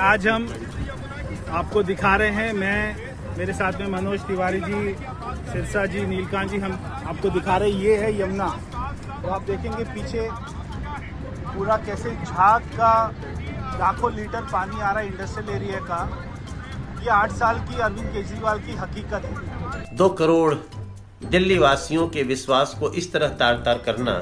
आज हम आपको दिखा रहे हैं, मेरे साथ में मनोज तिवारी जी, सिरसा जी, नीलकांत जी, हम आपको दिखा रहे हैं। ये है यमुना, तो आप देखेंगे पीछे पूरा कैसे झाग का लाखों लीटर पानी आ रहा है इंडस्ट्रियल एरिया का। ये 8 साल की अरविंद केजरीवाल की हकीकत है। 2 करोड़ दिल्ली वासियों के विश्वास को इस तरह तार तार करना,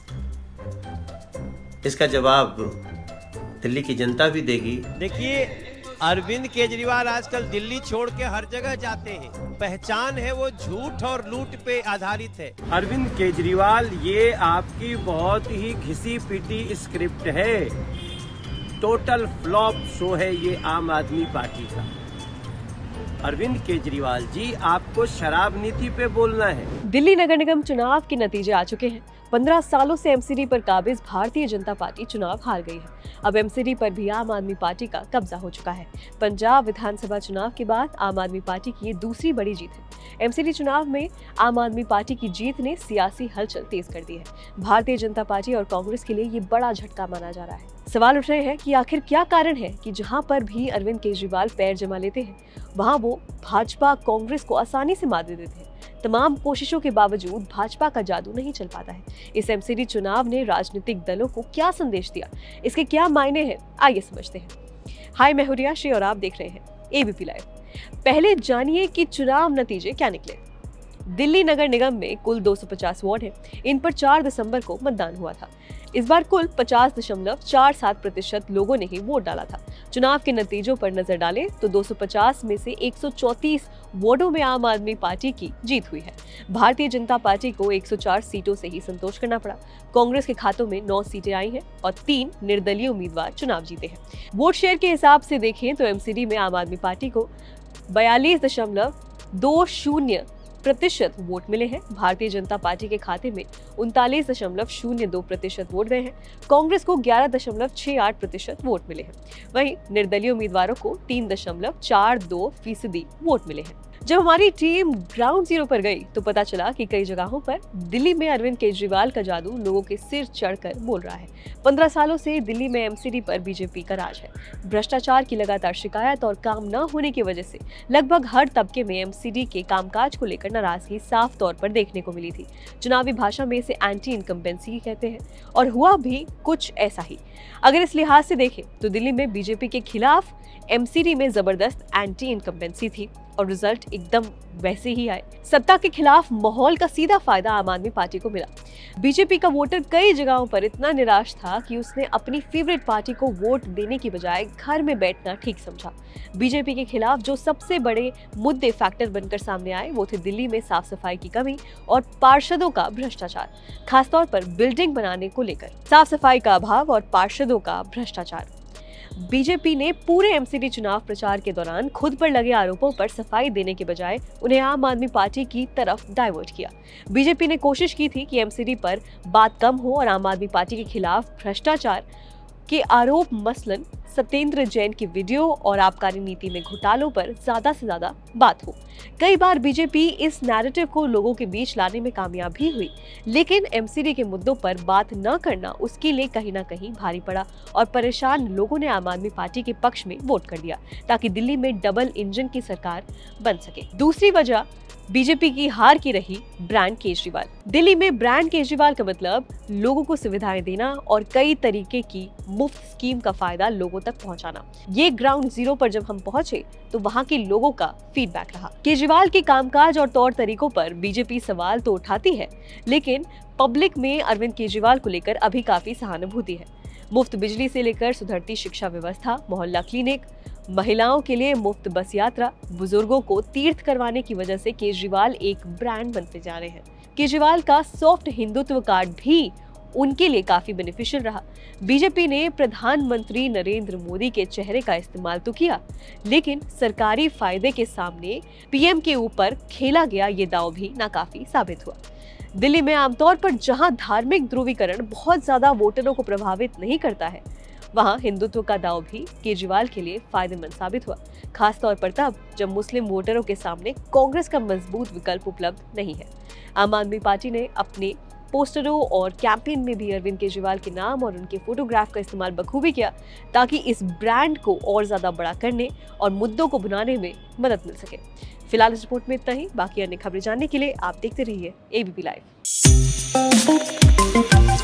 इसका जवाब दिल्ली की जनता भी देगी। देखिए, अरविंद केजरीवाल आजकल दिल्ली छोड़ के हर जगह जाते हैं। पहचान है वो झूठ और लूट पे आधारित है। अरविंद केजरीवाल, ये आपकी बहुत ही घिसी पीटी स्क्रिप्ट है। टोटल फ्लॉप शो है ये आम आदमी पार्टी का। अरविंद केजरीवाल जी, आपको शराब नीति पे बोलना है। दिल्ली नगर निगम चुनाव के नतीजे आ चुके हैं। 15 सालों से एमसीडी पर काबिज भारतीय जनता पार्टी चुनाव हार गई है। अब एमसीडी पर भी आम आदमी पार्टी का कब्जा हो चुका है। पंजाब विधानसभा चुनाव के बाद आम आदमी पार्टी की ये दूसरी बड़ी जीत है। एमसीडी चुनाव में आम आदमी पार्टी की जीत ने सियासी हलचल तेज कर दी है। भारतीय जनता पार्टी और कांग्रेस के लिए ये बड़ा झटका माना जा रहा है। सवाल उठ रहे हैं कि आखिर क्या कारण है कि जहां पर भी अरविंद केजरीवाल पैर जमा लेते हैं, वहां वो भाजपा कांग्रेस को आसानी से मात दे देते हैं। तमाम कोशिशों के बावजूद भाजपा का जादू नहीं चल पाता है। इस एमसीडी चुनाव ने राजनीतिक दलों को क्या संदेश दिया, इसके क्या मायने हैं, आइए समझते हैं। हाय, मैं हूं रिया श्री और आप देख रहे हैं एबीपी लाइव। पहले जानिए कि चुनाव नतीजे क्या निकले। दिल्ली नगर निगम में कुल 250 वार्ड हैं। इन पर 4 दिसंबर को मतदान हुआ था। इस बार कुल 50.47% लोगों ने ही वोट डाला था। चुनाव के नतीजों पर नजर डालें तो 250 में से 134 वार्डों में आम आदमी पार्टी की जीत हुई है। भारतीय जनता पार्टी को 104 सीटों से ही संतोष करना पड़ा। कांग्रेस के खातों में 9 सीटें आई हैं और 3 निर्दलीय उम्मीदवार चुनाव जीते हैं। वोट शेयर के हिसाब से देखें तो एमसीडी में आम आदमी पार्टी को 42.20% वोट मिले हैं। भारतीय जनता पार्टी के खाते में 39.02% वोट गए हैं। कांग्रेस को 11.68% वोट मिले हैं। वहीं निर्दलीय उम्मीदवारों को 3.42% वोट मिले हैं। जब हमारी टीम ग्राउंड जीरो पर गई तो पता चला कि कई जगहों पर दिल्ली में अरविंद केजरीवाल का जादू लोगों के सिर चढ़कर बोल रहा है। 15 सालों से दिल्ली में एमसीडी पर बीजेपी का राज है। भ्रष्टाचार की लगातार शिकायत और काम न होने की वजह से लगभग हर तबके में एमसीडी के कामकाज को लेकर नाराजगी साफ तौर पर देखने को मिली थी। चुनावी भाषा में इसे एंटी इनकम्बेंसी कहते हैं और हुआ भी कुछ ऐसा ही। अगर इस लिहाज से देखें तो दिल्ली में बीजेपी के खिलाफ एमसीडी में जबरदस्त एंटी इनकम्बेंसी थी और रिजल्ट एकदम वैसे ही आए। सत्ता के खिलाफ माहौल का सीधा फायदा आम आदमी पार्टी को मिला। बीजेपी का वोटर कई जगहों पर इतना निराश था कि उसने अपनी फेवरेट पार्टी को वोट देने की बजाय घर में बैठना ठीक समझा। बीजेपी के खिलाफ जो सबसे बड़े मुद्दे फैक्टर बनकर सामने आए वो थे दिल्ली में साफ सफाई की कमी और पार्षदों का भ्रष्टाचार, खासतौर पर बिल्डिंग बनाने को लेकर साफ सफाई का अभाव और पार्षदों का भ्रष्टाचार। बीजेपी ने पूरे एमसीडी चुनाव प्रचार के दौरान खुद पर लगे आरोपों पर सफाई देने के बजाय उन्हें आम आदमी पार्टी की तरफ डाइवर्ट किया। बीजेपी ने कोशिश की थी कि एमसीडी पर बात कम हो और आम आदमी पार्टी के खिलाफ भ्रष्टाचार के आरोप, मसलन सत्येंद्र जैन की वीडियो और आबकारी नीति में घोटालों पर ज्यादा से ज्यादा बात हो। कई बार बीजेपी इस नैरेटिव को लोगों के बीच लाने में कामयाब भी हुई, लेकिन एमसीडी के मुद्दों पर बात न करना उसके लिए कहीं ना कहीं भारी पड़ा और परेशान लोगों ने आम आदमी पार्टी के पक्ष में वोट कर दिया ताकि दिल्ली में डबल इंजन की सरकार बन सके। दूसरी वजह बीजेपी की हार की रही ब्रांड केजरीवाल। दिल्ली में ब्रांड केजरीवाल का मतलब लोगों को सुविधाएं देना और कई तरीके की मुफ्त स्कीम का फायदा लोगों तक पहुंचाना। ये ग्राउंड जीरो पर जब हम पहुंचे तो वहां के लोगों का फीडबैक रहा। केजरीवाल के कामकाज और तौर तरीकों पर बीजेपी सवाल तो उठाती है, लेकिन पब्लिक में अरविंद केजरीवाल को लेकर अभी काफी सहानुभूति है। मुफ्त बिजली से लेकर सुधरती शिक्षा व्यवस्था, मोहल्ला क्लिनिक, महिलाओं के लिए मुफ्त बस यात्रा, बुजुर्गों को तीर्थ करवाने की वजह से केजरीवाल एक ब्रांड बनते जा रहे हैं। केजरीवाल का सॉफ्ट हिंदुत्व कार्ड भी उनके लिए काफी बेनिफिशियल रहा। बीजेपी ने प्रधानमंत्री नरेंद्र मोदी के चेहरे का इस्तेमाल तो किया, लेकिन सरकारी फायदे के सामने पीएम के ऊपर खेला गया ये दांव भी नाकाफी साबित हुआ। दिल्ली में आमतौर पर जहां धार्मिक ध्रुवीकरण बहुत ज्यादा वोटरों को प्रभावित नहीं करता है, वहां हिंदुत्व का दांव भी केजरीवाल के लिए फायदेमंद साबित हुआ, खासतौर पर तब जब मुस्लिम वोटरों के सामने कांग्रेस का मजबूत विकल्प उपलब्ध नहीं है। आम आदमी पार्टी ने अपने पोस्टरों और कैंपेन में भी अरविंद केजरीवाल के नाम और उनके फोटोग्राफ का इस्तेमाल बखूबी किया ताकि इस ब्रांड को और ज्यादा बड़ा करने और मुद्दों को भुनाने में मदद मिल सके। फिलहाल इस रिपोर्ट में इतना ही। बाकी अन्य खबरें जानने के लिए आप देखते रहिए ABP लाइव।